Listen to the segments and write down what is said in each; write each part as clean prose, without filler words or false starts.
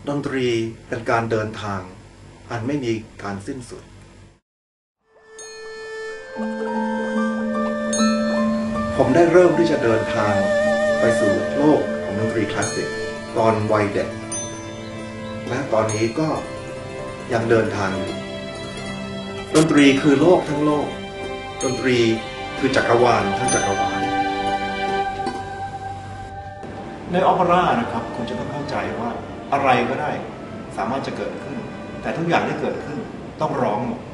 ดนตรีเป็นการเดินทางอันไม่มีการสิ้นสุดผมได้เริ่มที่จะเดินทางไปสู่โลกของดนตรีคลาสสิกตอนวัยเด็กและตอนนี้ก็ยังเดินทางอยู่ดนตรีคือโลกทั้งโลกดนตรีคือจักรวาลทั้งจักรวาลในออเปร่านะครับคุณจะต้องเข้าใจว่าอะไรก็ได้สามารถจะเกิดขึ้นแต่ทุกอย่างที่เกิดขึ้นต้องร้องหมด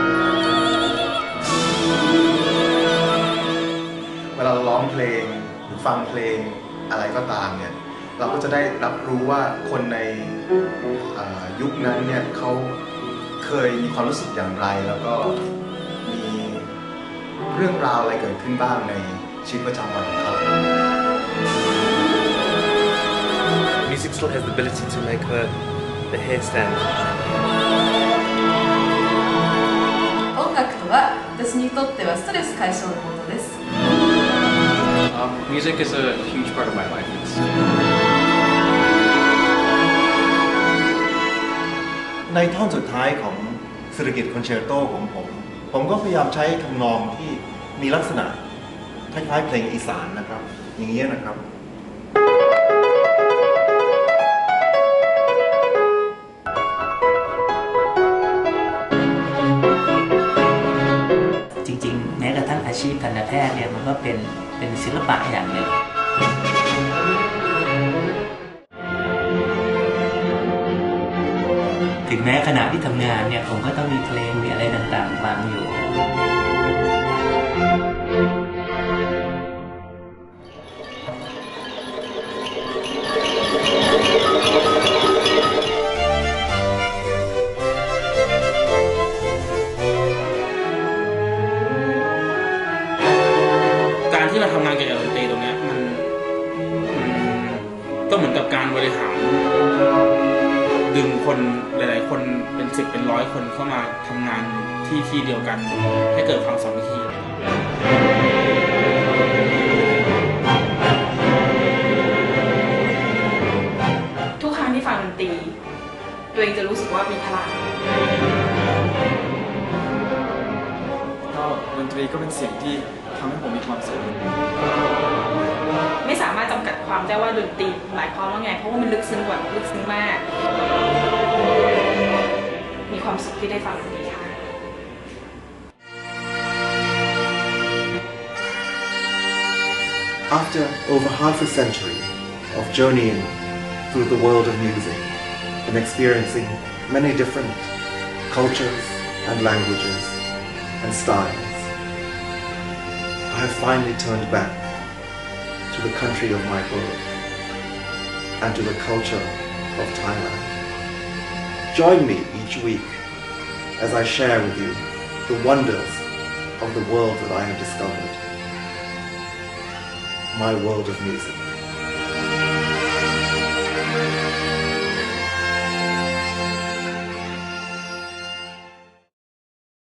เวลาเราร้องเพลงหรือฟังเพลงอะไรก็ตามเนี่ยเราก็จะได้รับรู้ว่าคนในยุคนั้นเนี่ยเขาเคยมีความรู้สึกอย่างไรแล้วก็มีเรื่องราวอะไรเกิดขึ้นบ้างในชีวิตประจำวันของเขา Music still has the ability to make the hair stand. 音楽とは私にとってはストレス解消のものです。 Music is a huge part of my life. ในท่อนสุดท้ายของเศรษฐกิจคอนแชร์โตของผมก็พยายามใช้ทำนองที่มีลักษณะคล้ายๆเพลงอีสานนะครับอย่างนี้นะครับจริงๆแม้กระทั่งอาชีพทันตแพทย์เนี่ยมันก็เป็นศิลปะอย่างหนึ่งถึงแม้ขณะที่ทำงานเนี่ยผมก็ต้องมีเพลงมีอะไรต่างๆฟังอยู่การที่เราทำงานเกี่ยวกับดนตรีตรงนี้มันก็เหมือนกับการบริหารดึงคนหลายๆคนเป็น10เป็น100คนเข้ามาทำงานที่เดียวกันให้เกิดความสามัคคีทุกครั้งที่ฟังดนตรีตัวเองจะรู้สึกว่ามีพลังก็ดนตรีก็เป็นสิ่งที่ทำให้ผมมีความสุขไม่สามารถจำกัดความได้ว่าดนตรีหมายความว่าไงเพราะว่ามันลึกซึ้งกว่าลึกซึ้งมากมีความสุขที่ได้ฟังดนตรีค่ะ After over half a century of journeying through the world of music and experiencing many different cultures and languages and styles, I have finally turned back to the country of my birth and to the culture of Thailand. Join me each week as I share with you the wonders of the world that I have discovered, my world of music.